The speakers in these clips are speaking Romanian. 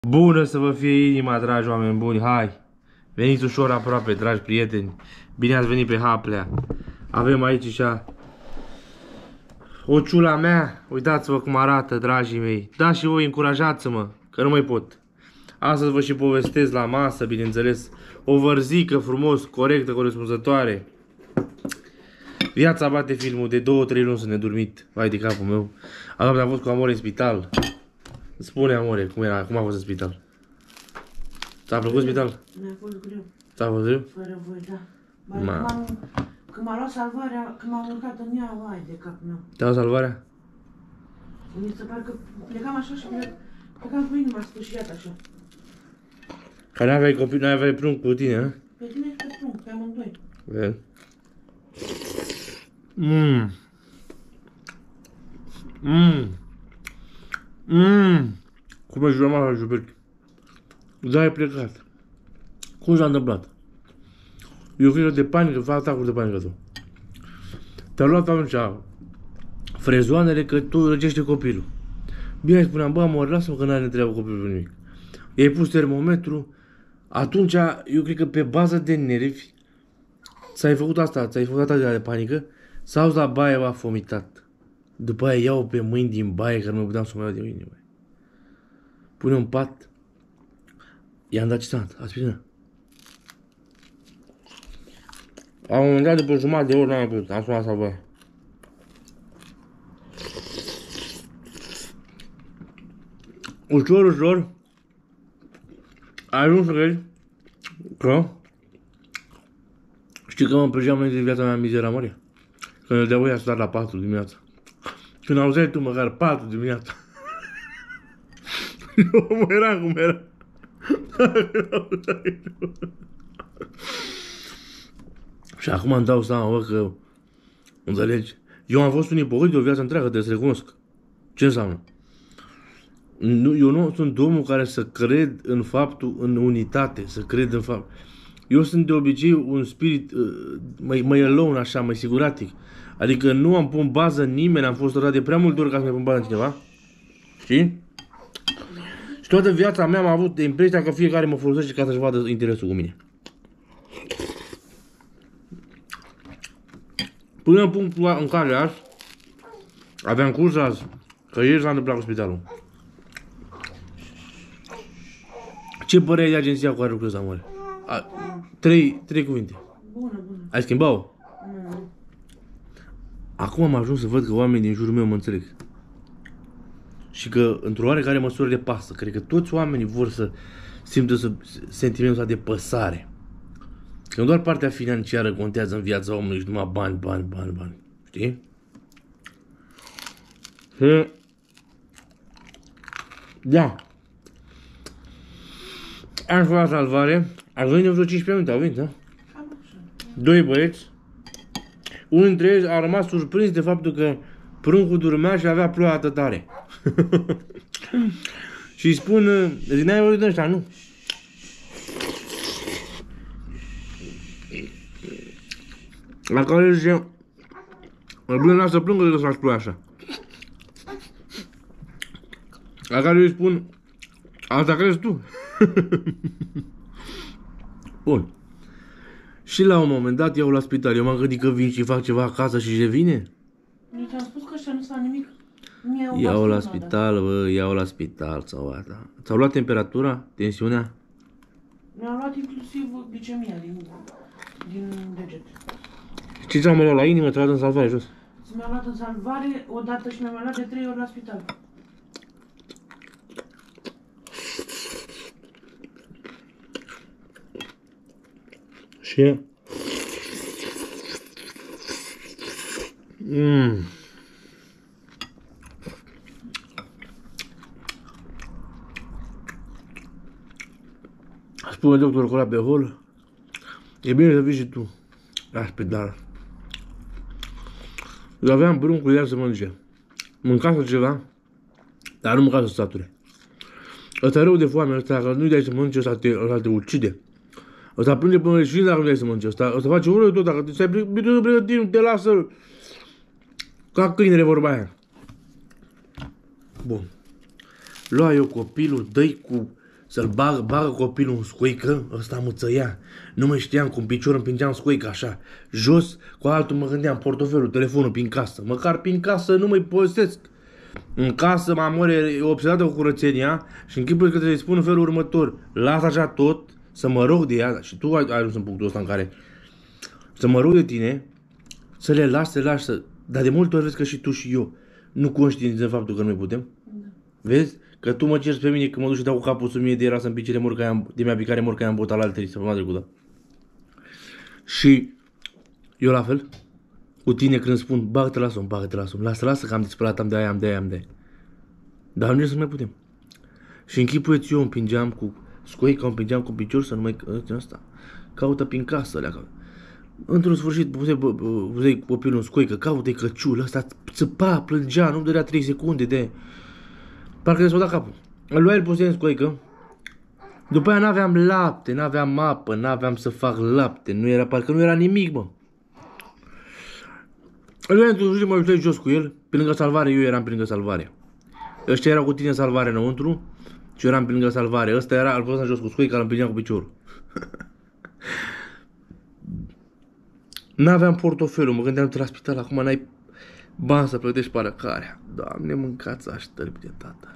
Bună să vă fie inima, dragi oameni buni, hai! Veniți ușor aproape, dragi prieteni. Bine ați venit pe Haplea. Avem aici așa o ciula mea. Uitați-vă cum arată, dragii mei. Da, și voi încurajați-mă, că nu mai pot. Astăzi vă și povestesc la masă, bineînțeles. O vărzică frumos, corectă, corespunzătoare. Viața bate filmul, de 2-3 luni să ne dormit. Vai de capul meu. Am fost cu Amore în spital. Spune, Amore, cum a fost în spital? Ți-a plăcut spital? Mi-a fost greu. Ți-a fost greu? Fără voi, da. Când m-a luat salvarea, când m-am urcat în ea, vai de cap meu. Te-a luat salvarea? Mi se pare că plecam așa și plecam cu inima spâșiat așa. Că n-aveai copii, n-aveai prunc cu tine, hă? Pe tine și pe prunc, pe amândoi. Vezi? Cum e jurat la juberchi? Da, ai plecat. Cum s-a întâmplat? Eu cred că de panică, fac atacuri de panică tu. Te-a luat atunci frezoanele că tu răcește copilul. Bine, spuneam, bă, amor, lasă-mă că n-are treabă copilul nimic. I-ai pus termometru, atunci eu cred că pe bază de nervi ți-ai făcut asta, ți-ai făcut atât de panică, sau la baie a vomitat. După aia iau pe mâini din baie, că nu mă puteam să mă iau de mâini. Pune în pat, i-am dat citant, aspirină. La un moment dat, după jumătate de oră, n-am mai putut, am sunat salvarea. Ușor, ușor, ai ajuns să crezi că știi că mă împrăgeam înainte de viața mea în mizeria mare? Când îl dea să star la 4 dimineața. Când auzeai tu măcar 4 dimineața. Eu mă eram cum era. Și acum îmi dau seama, bă, că înțelegi? Eu am fost un ipocrit de o viață întreagă, trebuie să recunosc. Ce înseamnă? Eu nu sunt omul care să cred în faptul, în unitate, să cred în fapt. Eu sunt de obicei un spirit mai alone, așa, mai siguratic. Adică nu am pun bază în nimeni, am fost rătat de prea multe ori ca să mai pun bază în cineva. Știi? Și toată viața mea am avut impresia că fiecare mă folosește ca să-și vadă interesul cu mine. Până în punctul în care azi aveam curs azi, că ieri s-a întâmplat cu spitalul. Ce părere ai de agenția cu care lucrezi, Amore? Trei cuvinte. Bună, bună. Ai schimbat-o? Nu. Acum am ajuns să văd că oamenii din jurul meu mă înțeleg. Și că, într-o oarecare măsură de pasă, cred că toți oamenii vor să simtă sentimentul ăsta de păsare. Că nu doar partea financiară contează în viața omului și numai bani, bani, bani, bani. Știi? Da. Am fost la salvare. Am venit de vreo 15 minute, au venit, da? Doi băieți. Unul dintre ei a rămas surprins de faptul că pruncul dormea și avea ploaia atât tare. Și îi spun, zic, n-ai vorbit de ăștia, nu? La care zice, bine, lasă să plângă decât să faci ploaia așa. La care eu îi spun, asta crezi tu? Bun. Și la un moment dat iau la spital. Eu m-am gândit că vin și fac ceva acasă și revine. Eu ți-am spus că ăștia nu fac nimic. Iau la spital, bă, iau la spital sau asta. Ți-au luat temperatura, tensiunea? Mi-am luat inclusiv glicemia din deget. Ce ți-am luat la inimă, ți-am luat în salvare jos? Mi-am luat în salvare odată și mi-am luat de 3 ori la spital. Și? Spune doctorul cu ăla pe hol, e bine să vii și tu la spital. Eu aveam pruncul iar să mănânce. Mâncase ceva, dar nu mâncase să sature. Ăsta e rău de foame, ăsta, dacă nu-i dai să mănânce, ăsta te ucide. Ăsta plânge până leșin dacă nu dai să mănânce. Ăsta face urât tot, dacă ți-ai pregătit, nu te lasă ca câinele, vorba aia. Bun. Lua eu copilul, dă-i cu să-l bagă copilul în scoică, ăsta mă țăia. Nu mai știam cum piciorul împingeam scoică așa. Jos, cu altul mă gândeam, portofelul, telefonul prin casă. Măcar prin casă nu mai povestesc. În casă, mamă, e obsedată cu curățenia și în chipul că trebuie să-i spun în felul următor. Lasă așa tot, să mă rog de ea, și tu ai ajuns în punctul ăsta în care să mă rog de tine, să le lași, dar de multe ori vezi că și tu și eu nu conștientizăm faptul că nu mai putem. Da. Vezi? Că tu mă ceri pe mine că mă duc și dau cu capul sub mine de era să-mi picere morca de mea picare morca am băut al altei săptămâna trecută. Și eu la fel, cu tine când spun, bagă-te la somn, lasă că am dispărat, am de aia. Dar nu să mai putem. Și închipuieți eu împingeam cu scoica, împingeam cu picior să nu mai ăsta. Caută prin casă, leacă. Într-un sfârșit, puteai copilul în scoică, caută-i căciul, ăsta țăpa, plângea, nu-mi dădea 3 secunde de... Parcă s-o da capul. Îl luai, îl pusei în scoică. După aia n-aveam lapte, n-aveam apă, n-aveam să fac lapte, parcă nu era nimic, bă. Îl luai într-un sfârșit, mă uitai jos cu el, pe lângă salvare, eu eram pe lângă salvare. Ăștia erau cu tine în salvare înăuntru și eu eram pe lângă salvare. Ăsta era, îl pusei jos cu scoica, îl împingeam cu piciorul. N-aveam portofelul, mă gândeam la spital, acum n-ai bani să plătești parcarea. Doamne, mâncați așteptări de tata.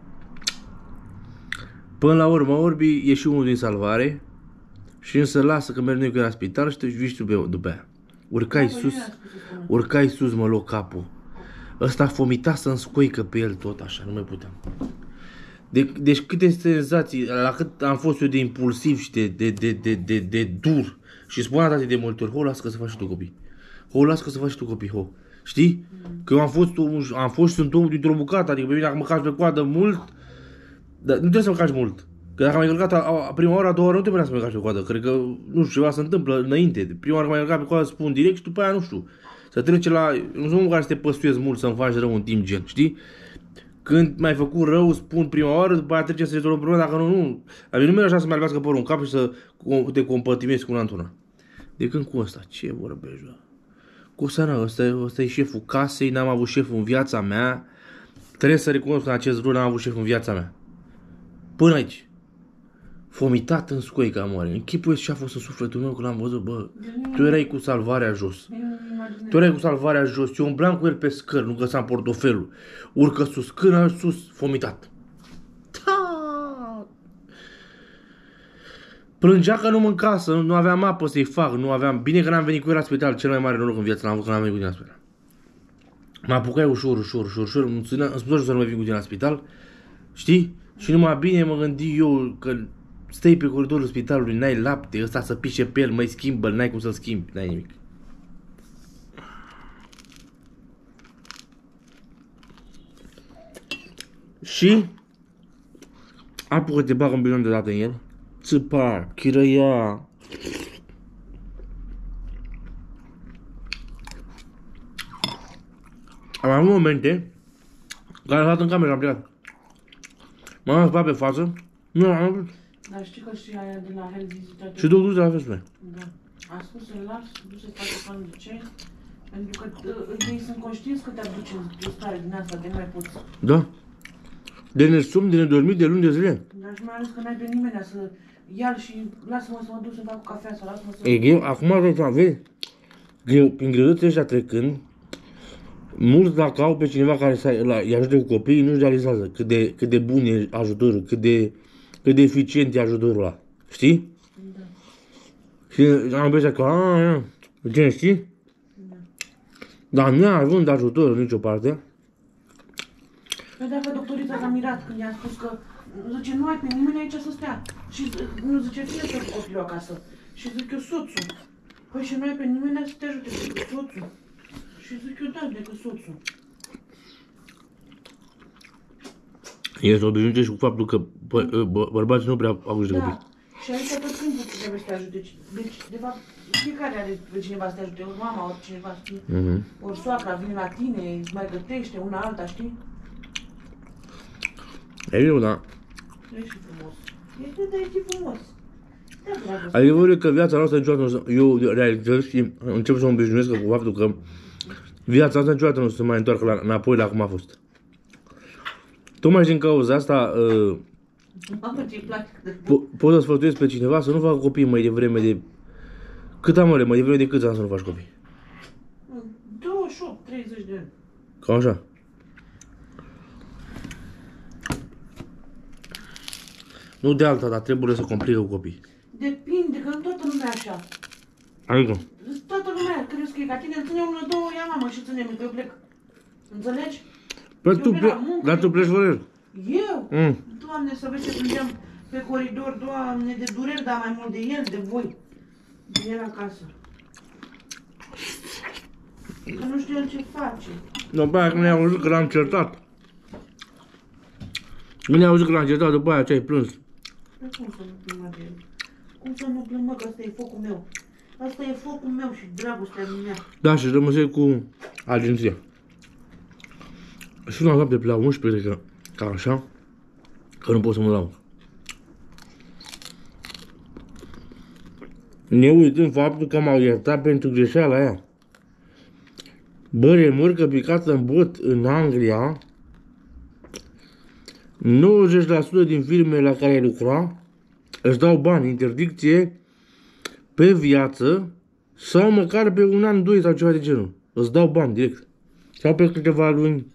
Până la urmă, Orbi e și unul din salvare și însă lasă că merg noi cu el la spital și te vii și tu după aia. Urcai sus, mă luă capul. Ăsta fomita să-mi scoică pe el tot așa, nu mai puteam. Deci câte senzații, la cât am fost eu de impulsiv și de dur. Și spunea tati de multe ori, ho, lasă că să faci și tu copii. Ho, lasă că să faci și tu copii, ho. Știi? Că eu am fost și sunt omul dintr-o bucată, adică pe mine dacă mă caci pe coadă mult, dar nu trebuie să mă caci mult. Că dacă m-ai călcat prima oară, a doua oară, nu trebuia să mă caci pe coadă. Cred că, nu știu, ceva se întâmplă înainte. Prima oară m-ai călcat pe coadă, spun direct și după aia, nu știu. Să trece la, nu sunt omul care să te păstuiesc mult, să-mi faci rău în timp gen, știi? Când m-ai făcut rău, spun prima oară, după aia trece să rezolvăm problema, dacă nu. Dar nu merge așa să-mi albească părul în cap și să te compătimezi cu una într-una. De când cu ăsta? Ce vorbești, bă? Cu Sana, ăsta e șeful casei, n-am avut șef în viața mea. Trebuie să recunosc că în acest rol n-am avut șef în viața mea. Până aici. Fomitat în scoica, moare. Închipuiesc ce a fost în sufletul meu când l-am văzut, bă. Tu erai cu salvarea jos. Eu umblam cu el pe scări, nu găseam portofelul. Urcă sus, când sus, fomitat. Plângea că nu mâncasă, nu aveam apă să-i fac, nu aveam... Bine că n-am venit cu el la spital, cel mai mare noroc în viață, l-am avut că n-am venit cu tine la spital. Mă apucai ușor, îmi spunea să nu mai vin cu tine la spital, știi? Și numai bine mă gândi eu că stai pe coridorul spitalului, n-ai lapte, ăsta să pișe pe el, mai schimbă-l, n-ai cum să-l schimbi, n-ai nimic. Și apucă te bag un bilion de dată în el. Țăpa, chirăia. Am avut momente care am dat în cameră, am plecat. M-am spălat pe față. Nu am avut. Dar știi că și aia de la Health Visitor... Și tu de la fel spune. Da. A spus să-l las, nu se face până de ce? Pentru că ei sunt conștienți că te aduce în stare din asta, de nu mai poți. Da. De nesomn, de nedormit, de luni de zile. Dar și mai ales că n-ai pe nimeni să ia și lasă-mă să mă duc să fac cafea sau lasă-mă să... Eu, acum vezi, prin greutățile ăștia trecând, mulți dacă au pe cineva care îi ajute cu copiii, nu-și realizează cât de bun e ajutorul, cât de eficient e ajutorul ăla. Știi? Da. Și am impresia că, gen, știi? Da. Dar neavând ajutor în nicio parte. Păi dacă doctorița s-a mirat când i-a spus că, zice, nu ai pe nimeni aici să stea. Și nu zice, fie să copilul acasă. Și zic eu, soțul. Păi și nu ai pe nimeni să te ajute, decât soțul. Și zic eu, da, decât soțul. Ești obișnuit și cu faptul că bărbații nu prea au grijă de copii. Și aici tot timpul trebuie să te ajute. Deci, de fapt, fiecare are pe cineva să te ajute. Ori mama, ori cineva, știi? Ori soacra vine la tine, îți mai gătește, una alta, știi? E bine, da. E și frumos. E și frumos. Adevărul e că viața noastră niciodată eu realizez și încep să mă obișnuiesc cu faptul că viața asta niciodată nu se mai întoarcă înapoi la cum a fost. Tocmai din cauza asta Mamă, ce-i place de... Poți să sfătuiesc pe cineva să nu facă copii mai devreme de... Cât am mai devreme de câți ani să nu faci copii? 28, 30 de ani. Cam așa. Nu de alta, dar trebuie să complică cu copii. Depinde, că nu toată lumea așa. Adică? Toată lumea crezi că e ca tine, îmi ține unul, două, ia mama și ține-mi, că eu plec. Înțelegi? Păi tu pleci, dar tu pleci fără el. Eu? Doamne, să vezi ce plângeam pe coridor, Doamne, de dureri, dar mai mult de el, de voi. De el acasă. Că nu știu el ce face. După aia când ne-a auzit că l-am certat. Când ne-a auzit că l-am certat, după aia ce ai plâns? Păi cum să nu plâng de el? Cum să nu plâng, mă, că ăsta e focul meu. Asta e focul meu și dragostea mea. Da, și rămâsei cu agenția. Și la noapte pe la 11, cred că, ca așa, că nu pot să mă dau. Ne uităm faptul că m-au iertat pentru greșeala aia. Bă, remorcă picată în bot în Anglia, 90% din firmele la care lucra își dau bani, interdicție pe viață sau măcar pe un an, doi sau ceva de genul. Îți dau bani direct. Sau pe câteva luni.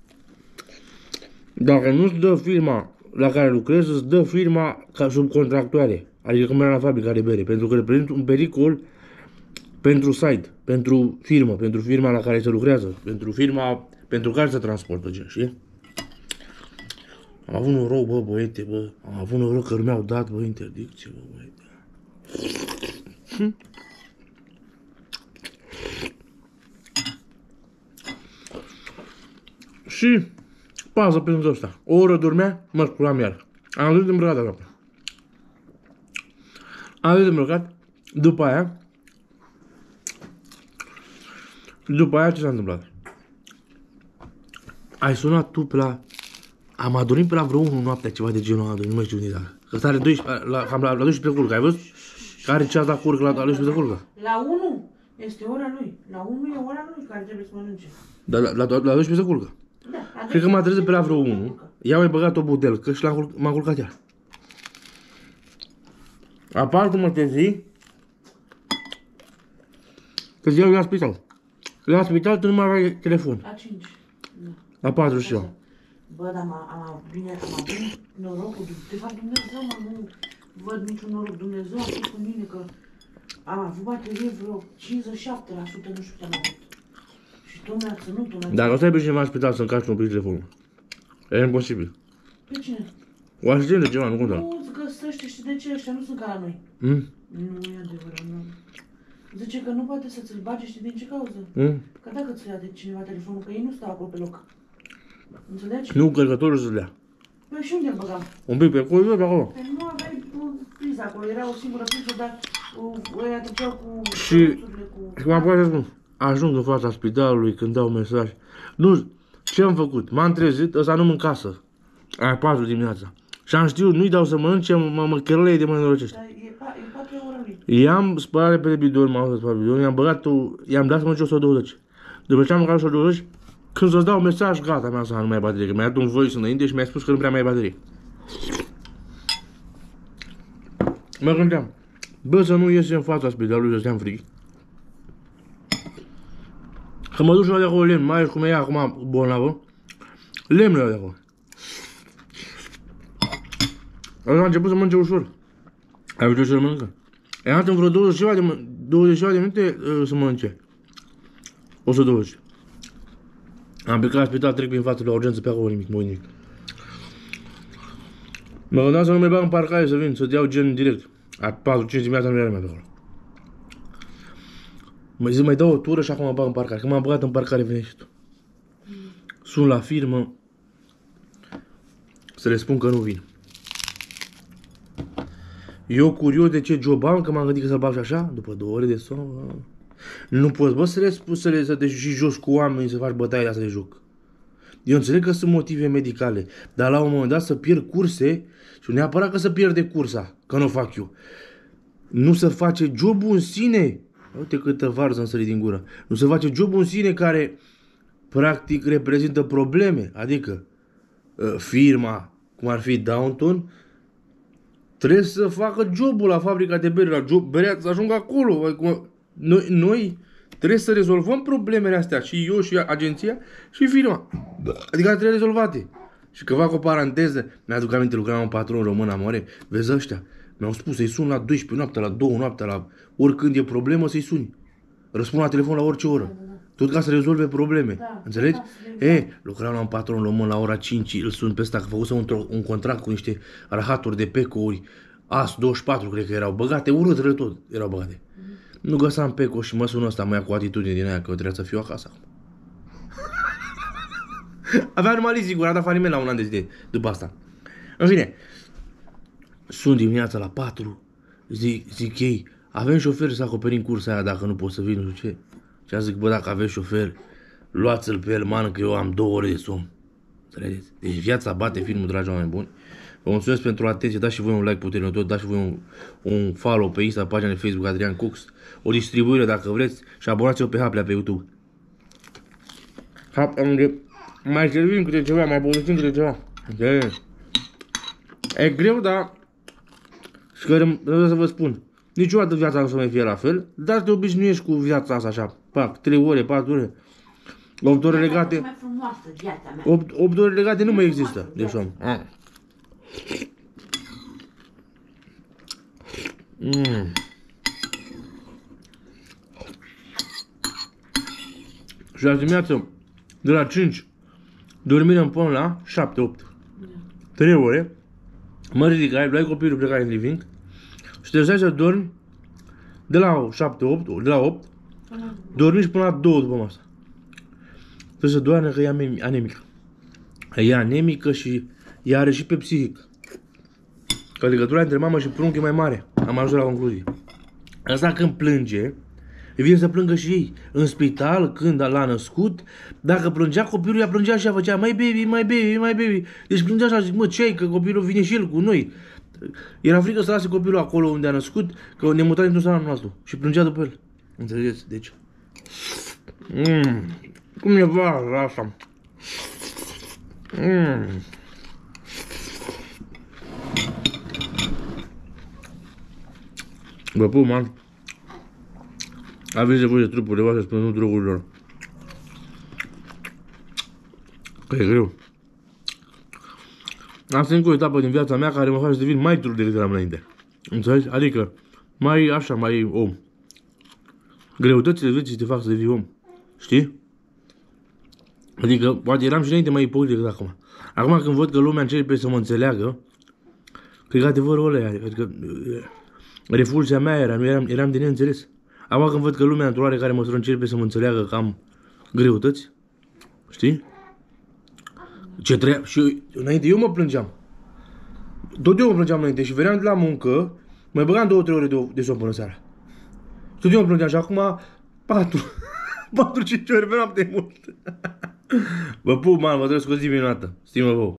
Dacă nu-ți dă firma la care lucrezi, îți dă firma ca subcontractoare. Adică cum era la fabrica de bere. Pentru că reprezintă un pericol pentru site, pentru firma la care se lucrează, pentru firma pentru care se transportă, gen, știi? Am avut noroc, bă, băiete, bă. Am avut noroc că mi-au dat, bă, interdicție, bă, băiete. Și pază pentru ăsta. O oră dormea, mă sculam iar. Am ajuns îmbrăcat aproape. Am ajuns îmbrăcat. După aia ce s-a întâmplat? Ai sunat tu pe la... Am adormit pe la vreo 1 noaptea, ceva de genul ăla, nu mai știu unde. Că stare 12, cam la 12 pe culcă, ai văzut? Care ceas la curcă la 12 pe culcă? La 1 este ora lui. La 1 e ora lui care trebuie să mănânce. Dar la 12 pe culcă? Da. Cred că m-a trezit pe la vreo 1. I-am mai băgat o butelcă și m-am culcat iar. Aparte mă trezi că zi la spital. La spital tu nu mai aveai telefon. La 5. Da. La 4 și eu. Bă, dar am avut norocul, de fapt Dumnezeu, mă, nu văd niciun noroc. Dumnezeu a fost cu mine că am avut baterie vreo 57%, nu știu ce am avut. Și tot mi-a ținut. Dar nu stai pe cineva în spital să încarci un pic telefonul. E imposibil. Pe cine? O asistentă ceva, nu conta. Nu îți găsește, știi de ce? Ăștia nu sunt ca la noi. Nu e adevărat, nu. Zice că nu poate să ți-l bage, știi din ce cauză? Că dacă ți-l ia de cineva telefonul, că ei nu stau acolo pe loc. Înțelegi? Nu, încărcătorul să-l ia. Păi și unde îl băgam? Un pic pe coridor, pe acolo. Păi nu aveai priză acolo, era o singură priză, dar ăia treceau cu... Și m-am putea să spun, ajung în fața spitalului când dau mesaj. Nu, ce am făcut? M-am trezit, ăsta nu mâncasă. Aia 4 dimineața. Și am știut, nu-i dau să mănânce, mă cărăleie de mă înorocește. Dar e 4 ore lui. I-am spălat repede bidon, m-am spălat bidon, i-am dat să mănânce 120. După ce am mâncat 120, când să-ți dau mesaj, gata, mi-am să nu mai ai baterie. Că mi-a dat un voice înainte și mi-a spus că nu prea mai ai baterie. Mă gândeam, bă, să nu ies în fața spitalului, să stea frig. Că mă duc și la de acolo lemn, mai ales cum e ea acum bolnavă. Lemnul de acolo. A început să mănânce ușor. Ai văzut ce să mănâncă? I-am dat în vreo 20 de minute să mănânce. 120. Am plecat la spital, trec prin față la urgență, pe acolo nimic, nimic. Mă gândeam să nu mai bag în parcare, să vin, să-ți iau gen direct. A 4-5 dimineața nu era mai pe acolo. Mă zic, mai dau o tură și acum mă bag în parcare. Când m-am băgat în parcare, vine și tu. Sun la firmă să le spun că nu vin. Eu curios de ce job am, că m-am gândit că să-l bag și așa, după 2 ore de somn. Nu poți, bă, să le spui să te și joci cu oamenii, să faci bătaie asta de joc. Eu înțeleg că sunt motive medicale, dar la un moment dat să pierd curse și neapărat că să pierde cursa, că nu o fac eu. Nu se face jobul în sine. Uite câtă varză am sărit din gură. Nu se face jobul în sine care practic reprezintă probleme. Adică firma, cum ar fi Downton, Trebuie să facă jobul la fabrica de bere, la job, berea să ajungă acolo. Adică noi trebuie să rezolvăm problemele astea, și eu, și agenția, și firma. Adică trebuie rezolvate. Și că fac o paranteză, mi-aduc aminte, lucram un patron român, amore, vezi ăștia, mi-au spus să-i sun la 12 noaptea, la 2 noaptea, la oricând e problemă să-i suni. Răspund la telefon la orice oră. Tot ca să rezolve probleme. Da, Înțelegi? da, Lucram la un patron român la ora 5, îl sun pe ăsta că făcuse un contract cu niște rahaturi de pecouri, AS24, cred că erau băgate, urât tot erau băgate. Nu găsam peco și mă sună ăsta, mă ia cu atitudine din aia că trebuia să fiu acasă acum. Avea numai leasing-uri, a dat faliment la un an de zile după asta. În fine, sunt dimineața la 4, zic ei, avem șofer să acoperim cursa aia dacă nu pot să vin, nu știu ce. Și a zic, bă, dacă aveți șofer, luați-l pe el, mană, că eu am 2 ore de somn. Înțelegeți? Deci viața bate filmul, dragi oameni buni. Vă mulțumesc pentru atenție, dați și voi un like puternic tot, dați și voi un follow pe Insta, pagina de Facebook Adrian Cooks, o distribuire dacă vreți și abonați-vă pe Haplea pe YouTube. Mai servim câte ceva, mai povestim câte ceva. E greu, dar și că trebuie să vă spun, niciodată viața nu o să mai fie la fel, dar te obișnuiești cu viața asta așa, pac, 3 ore, 4 ore, 8 ore legate. Mai frumoasă viața mea. 8 ore legate nu mai există de somn. Și la dimineață, de la 5, dormirăm până la 7-8. 3 ore, mă ridicai, luai copilul, plecai în living și te lăsai să dormi de la 7-8, de la 8, dormi și până la 2 după masă. Trebuie să doarnă că e anemică. E anemică și ea are și pe psihic. Că legătura între mamă și prunc e mai mare. Am ajuns la concluzie. Asta când plânge, vine să plângă și ei. În spital, când l-a născut, dacă plângea copilul, ea plângea și ea făcea mai baby, mai baby, mai baby. Deci plângea așa, zic, mă, ce-ai, că copilul vine și el cu noi. Era frică să lase copilul acolo unde a născut, că ne mutam într-un salon nostru. Și plângea după el. Înțelegeți? Deci... Cum e vara asta? Vă pup, man. Aveți nevoie de trupurile voastre, spune nu drogurilor. Că e greu. Asta e încă o etapă din viața mea care mă face să devin mai trud decât eram înainte. Înțelegi? Adică, mai așa, mai om. Greutățile vieții te fac să devii om. Știi? Adică, poate eram și înainte mai ipocrit decât acum. Acum când văd că lumea începe să mă înțeleagă, cred că adevărul ăla, adică refulsia mea era, nu eram de neînțeles. Acum când văd că lumea într-o oarecare măsură începe să mă înțeleagă că am greutăți, știi? Ce treia, și înainte eu mă plângeam. Tot eu mă plângeam înainte și veneam de la muncă, mai băgam 2-3 ore de somn până seara. Tot eu mă plângeam și acum 4-5 ore pe noapte mult. Vă pup, man, vă trăiesc o zi minunată. Stimă vouă.